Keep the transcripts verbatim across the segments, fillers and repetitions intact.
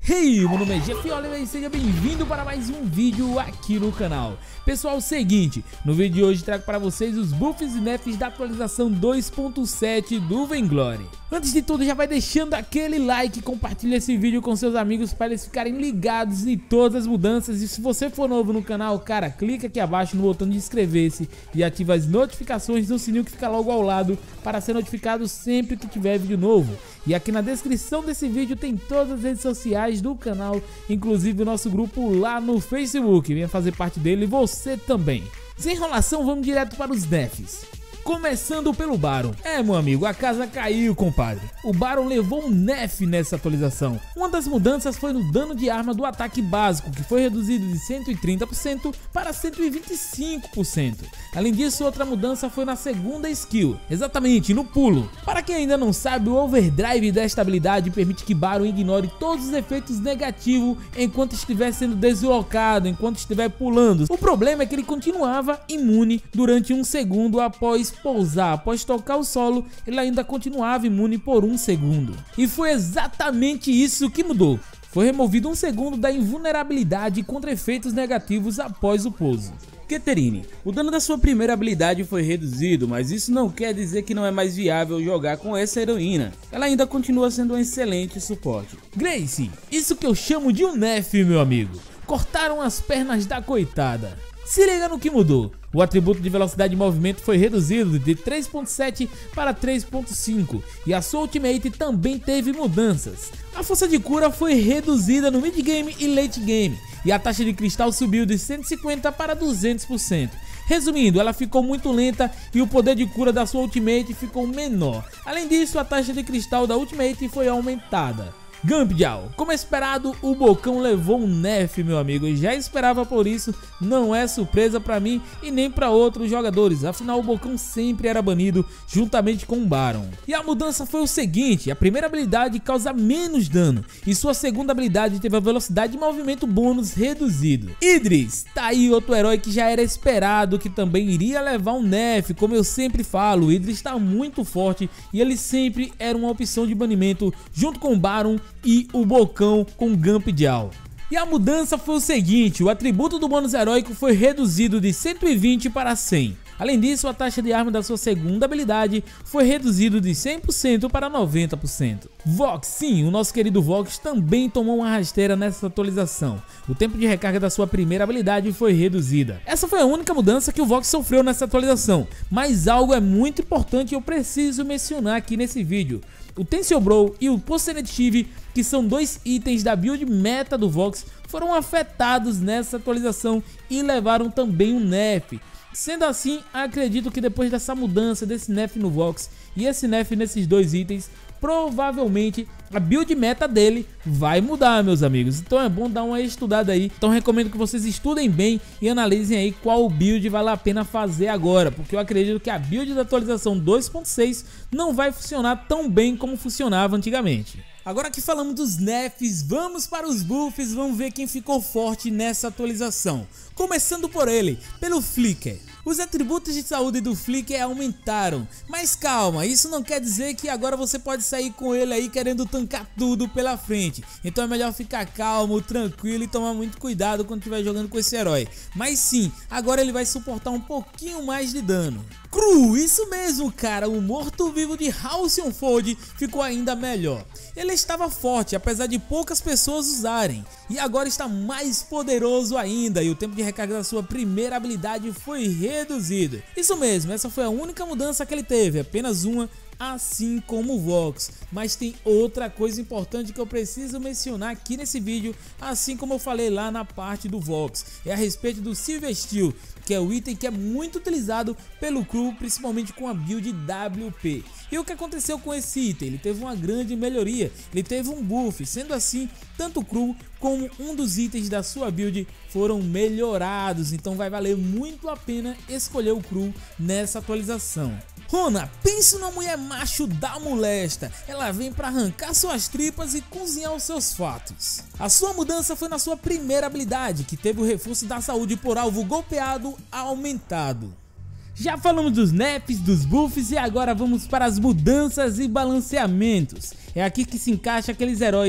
Hey, meu nome é Jeff Oliver e seja bem-vindo para mais um vídeo aqui no canal. Pessoal, seguinte, no vídeo de hoje trago para vocês os buffs e nerfs da atualização dois ponto sete do Vainglory. Antes de tudo, já vai deixando aquele like, compartilha esse vídeo com seus amigos para eles ficarem ligados em todas as mudanças. E se você for novo no canal, cara, clica aqui abaixo no botão de inscrever-se e ativa as notificações no sininho que fica logo ao lado para ser notificado sempre que tiver vídeo novo. E aqui na descrição desse vídeo tem todas as redes sociais do canal, inclusive o nosso grupo lá no Facebook. Venha fazer parte dele e você também. Sem enrolação, vamos direto para os nerfs. Começando pelo Baron. É, meu amigo, a casa caiu, compadre. O Baron levou um nerf nessa atualização. Uma das mudanças foi no dano de arma do ataque básico, que foi reduzido de cento e trinta por cento para cento e vinte e cinco por cento. Além disso, outra mudança foi na segunda skill, exatamente no pulo. Para quem ainda não sabe, o overdrive desta habilidade permite que Baron ignore todos os efeitos negativos enquanto estiver sendo deslocado, enquanto estiver pulando. O problema é que ele continuava imune durante um segundo após pousar. Após tocar o solo, ele ainda continuava imune por um segundo. E foi exatamente isso que mudou. Foi removido um segundo da invulnerabilidade contra efeitos negativos após o pouso. Keterine, o dano da sua primeira habilidade foi reduzido, mas isso não quer dizer que não é mais viável jogar com essa heroína. Ela ainda continua sendo um excelente suporte. Grace, isso que eu chamo de um nerf, meu amigo. Cortaram as pernas da coitada. Se liga no que mudou. O atributo de velocidade de movimento foi reduzido de três ponto sete para três ponto cinco e a sua ultimate também teve mudanças. A força de cura foi reduzida no mid game e late game e a taxa de cristal subiu de cento e cinquenta para duzentos por cento. Resumindo, ela ficou muito lenta e o poder de cura da sua ultimate ficou menor. Além disso, a taxa de cristal da ultimate foi aumentada. Gumpdial, como esperado, o Bocão levou um nerf, meu amigo. Eu já esperava por isso, não é surpresa pra mim e nem pra outros jogadores. Afinal, o Bocão sempre era banido juntamente com o Baron. E a mudança foi o seguinte: a primeira habilidade causa menos dano e sua segunda habilidade teve a velocidade de movimento bônus reduzido. Idris, tá aí outro herói que já era esperado que também iria levar um nerf. Como eu sempre falo, o Idris tá muito forte e ele sempre era uma opção de banimento junto com o Baron e o Bocão com Gumpdial. E a mudança foi o seguinte: o atributo do bônus heróico foi reduzido de cento e vinte para cem. Além disso, a taxa de arma da sua segunda habilidade foi reduzido de cem por cento para noventa por cento. Vox, sim, o nosso querido Vox também tomou uma rasteira nessa atualização. O tempo de recarga da sua primeira habilidade foi reduzida. Essa foi a única mudança que o Vox sofreu nessa atualização, mas algo é muito importante e eu preciso mencionar aqui nesse vídeo. O Tensio Bro e o Posenative, que são dois itens da build meta do Vox, foram afetados nessa atualização e levaram também um nerf. Sendo assim, acredito que depois dessa mudança, desse nerf no Vox e esse nerf nesses dois itens, provavelmente a build meta dele vai mudar, meus amigos. Então é bom dar uma estudada aí. Então recomendo que vocês estudem bem e analisem aí qual build vale a pena fazer agora, porque eu acredito que a build da atualização dois ponto seis não vai funcionar tão bem como funcionava antigamente. Agora que falamos dos nerfs, vamos para os buffs, vamos ver quem ficou forte nessa atualização. Começando por ele, pelo Flicker. Os atributos de saúde do Flicker aumentaram, mas calma, isso não quer dizer que agora você pode sair com ele aí querendo tancar tudo pela frente. Então é melhor ficar calmo, tranquilo e tomar muito cuidado quando estiver jogando com esse herói. Mas sim, agora ele vai suportar um pouquinho mais de dano. Cru, isso mesmo, cara, o morto-vivo de Halcyon Fold ficou ainda melhor. Ele estava forte, apesar de poucas pessoas usarem, e agora está mais poderoso ainda, e o tempo de recarga da sua primeira habilidade foi reduzido. Isso mesmo, essa foi a única mudança que ele teve, apenas uma, assim como o Vox. Mas tem outra coisa importante que eu preciso mencionar aqui nesse vídeo, assim como eu falei lá na parte do Vox, é a respeito do Silver Steel, que é o item que é muito utilizado pelo crew, principalmente com a build W P. E o que aconteceu com esse item? Ele teve uma grande melhoria, ele teve um buff, sendo assim, tanto o crew como um dos itens da sua build foram melhorados, então vai valer muito a pena escolher o crew nessa atualização. Rona, pensa numa mulher macho da molesta, ela vem para arrancar suas tripas e cozinhar os seus fatos. A sua mudança foi na sua primeira habilidade, que teve o reforço da saúde por alvo golpeado aumentado. Já falamos dos nerfs, dos buffs e agora vamos para as mudanças e balanceamentos. É aqui que se encaixa aqueles heróis que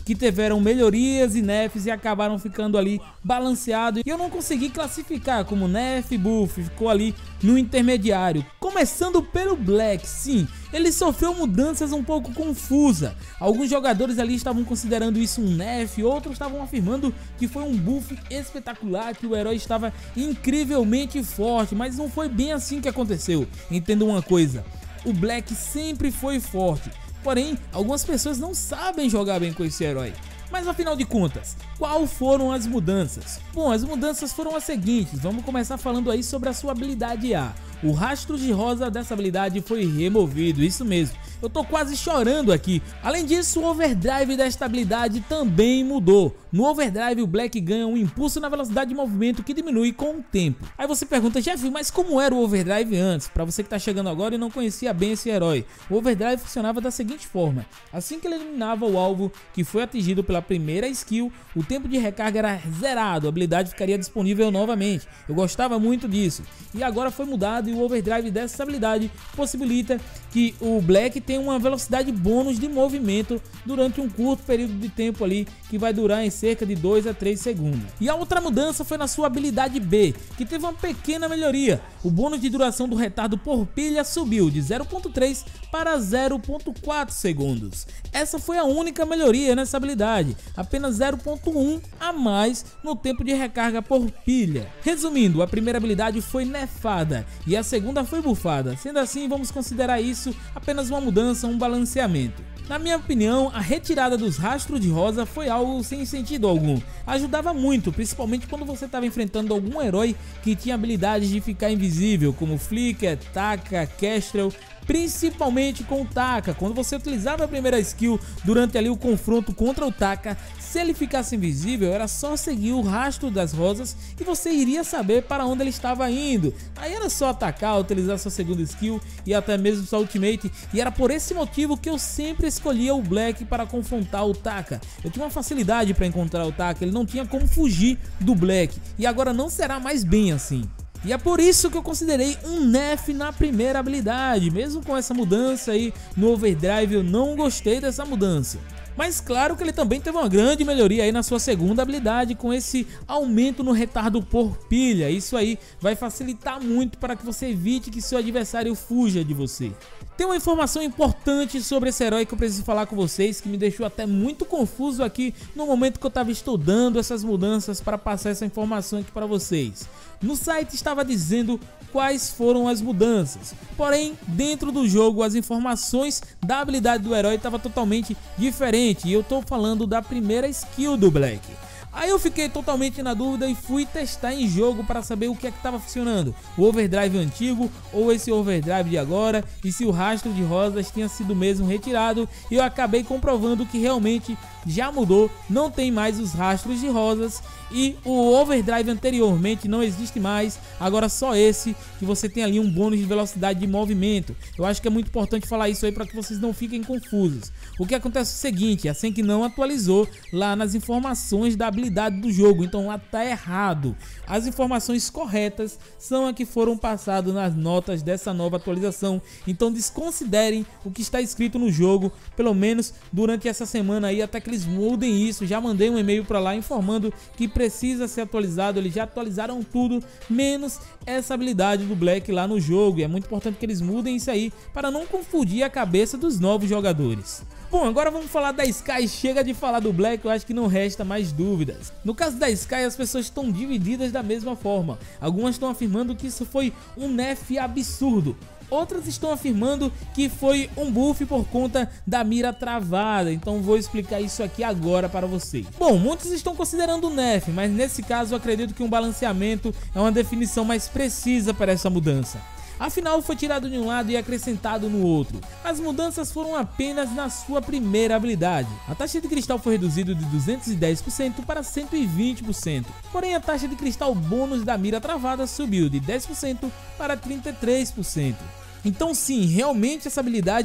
que tiveram melhorias e nerfs e acabaram ficando ali balanceado, e eu não consegui classificar como nerf e buff, ficou ali no intermediário. Começando pelo Black, sim, ele sofreu mudanças um pouco confusas. Alguns jogadores ali estavam considerando isso um nerf, outros estavam afirmando que foi um buff espetacular, que o herói estava incrivelmente forte, mas não foi bem assim que aconteceu. Entenda uma coisa, o Black sempre foi forte, porém algumas pessoas não sabem jogar bem com esse herói. Mas afinal de contas, qual foram as mudanças? Bom, as mudanças foram as seguintes, vamos começar falando aí sobre a sua habilidade A. O rastro de rosa dessa habilidade foi removido, isso mesmo, eu tô quase chorando aqui. Além disso, o overdrive desta habilidade também mudou. No overdrive, o Black ganha um impulso na velocidade de movimento que diminui com o tempo. Aí você pergunta, Jeff, mas como era o overdrive antes? Pra você que tá chegando agora e não conhecia bem esse herói, o overdrive funcionava da seguinte forma: assim que ele eliminava o alvo que foi atingido pela primeira skill, o tempo de recarga era zerado, a habilidade ficaria disponível novamente. Eu gostava muito disso, e agora foi mudado, e o overdrive dessa habilidade possibilita que o Black tenha uma velocidade bônus de movimento durante um curto período de tempo ali, que vai durar em cerca de dois a três segundos. E a outra mudança foi na sua habilidade B, que teve uma pequena melhoria. O bônus de duração do retardo por pilha subiu de zero ponto três para zero ponto quatro segundos. Essa foi a única melhoria nessa habilidade, apenas zero ponto um a mais no tempo de recarga por pilha. Resumindo, a primeira habilidade foi nerfada e a segunda foi bufada. Sendo assim, vamos considerar isso apenas uma mudança, um balanceamento. Na minha opinião, a retirada dos rastros de rosa foi algo sem sentido algum. Ajudava muito, principalmente quando você estava enfrentando algum herói que tinha habilidades de ficar invisível, como Flicker, Taka, Kestrel, principalmente com o Taka. Quando você utilizava a primeira skill durante ali o confronto contra o Taka, se ele ficasse invisível, era só seguir o rastro das rosas e você iria saber para onde ele estava indo. Aí era só atacar, utilizar sua segunda skill e até mesmo sua ultimate, e era por esse motivo que eu sempre escolhia o Black para confrontar o Taka. Eu tinha uma facilidade para encontrar o Taka, ele não tinha como fugir do Black, e agora não será mais bem assim. E é por isso que eu considerei um nerf na primeira habilidade. Mesmo com essa mudança aí no overdrive, eu não gostei dessa mudança. Mas claro que ele também teve uma grande melhoria aí na sua segunda habilidade, com esse aumento no retardo por pilha. Isso aí vai facilitar muito para que você evite que seu adversário fuja de você. Tem uma informação importante sobre esse herói que eu preciso falar com vocês, que me deixou até muito confuso aqui no momento que eu estava estudando essas mudanças para passar essa informação aqui para vocês. No site estava dizendo quais foram as mudanças, porém dentro do jogo as informações da habilidade do herói estavam totalmente diferentes, e eu estou falando da primeira skill do Black. Aí eu fiquei totalmente na dúvida e fui testar em jogo para saber o que é que estava funcionando, o overdrive antigo ou esse overdrive de agora, e se o rastro de rosas tinha sido mesmo retirado, e eu acabei comprovando que realmente já mudou, não tem mais os rastros de rosas, e o overdrive anteriormente não existe mais, agora só esse, que você tem ali um bônus de velocidade de movimento. Eu acho que é muito importante falar isso aí para que vocês não fiquem confusos. O que acontece é o seguinte, a Senki não atualizou lá nas informações da habilidade do jogo, então lá tá errado. As informações corretas são as que foram passadas nas notas dessa nova atualização, então desconsiderem o que está escrito no jogo, pelo menos durante essa semana aí, até que eles mudem isso. Já mandei um e-mail para lá informando que precisa ser atualizado, eles já atualizaram tudo, menos essa habilidade do Black lá no jogo, e é muito importante que eles mudem isso aí, para não confundir a cabeça dos novos jogadores. Bom, agora vamos falar da Skye. Chega de falar do Black, eu acho que não resta mais dúvidas. No caso da Skye, as pessoas estão divididas da mesma forma. Algumas estão afirmando que isso foi um nerf absurdo, outras estão afirmando que foi um buff por conta da mira travada, então vou explicar isso aqui agora para vocês. Bom, muitos estão considerando nerf, mas nesse caso eu acredito que um balanceamento é uma definição mais precisa para essa mudança. Afinal, foi tirado de um lado e acrescentado no outro. As mudanças foram apenas na sua primeira habilidade. A taxa de cristal foi reduzida de duzentos e dez por cento para cento e vinte por cento. Porém, a taxa de cristal bônus da mira travada subiu de dez por cento para trinta e três por cento. Então sim, realmente essa habilidade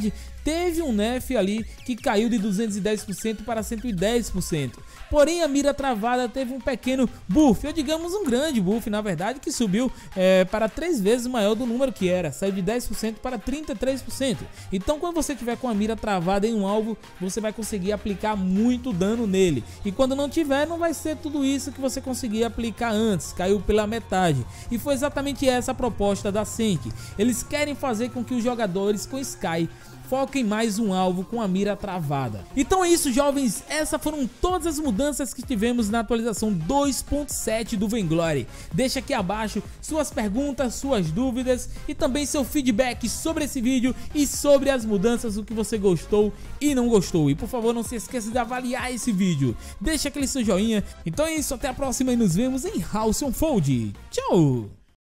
teve um nerf ali que caiu de duzentos e dez por cento para cento e dez por cento. Porém, a mira travada teve um pequeno buff, ou digamos um grande buff, na verdade, que subiu é, para três vezes maior do número que era, saiu de dez por cento para trinta e três por cento. Então, quando você tiver com a mira travada em um alvo, você vai conseguir aplicar muito dano nele. E quando não tiver, não vai ser tudo isso que você conseguia aplicar antes, caiu pela metade. E foi exatamente essa a proposta da Senki. Eles querem fazer com que os jogadores com Sky foquem mais um alvo com a mira travada. Então é isso, jovens, essas foram todas as mudanças que tivemos na atualização dois ponto sete do Vainglory. Deixa aqui abaixo suas perguntas, suas dúvidas e também seu feedback sobre esse vídeo e sobre as mudanças, o que você gostou e não gostou. E por favor, não se esqueça de avaliar esse vídeo, deixa aquele seu joinha. Então é isso, até a próxima e nos vemos em House on Fold. Tchau!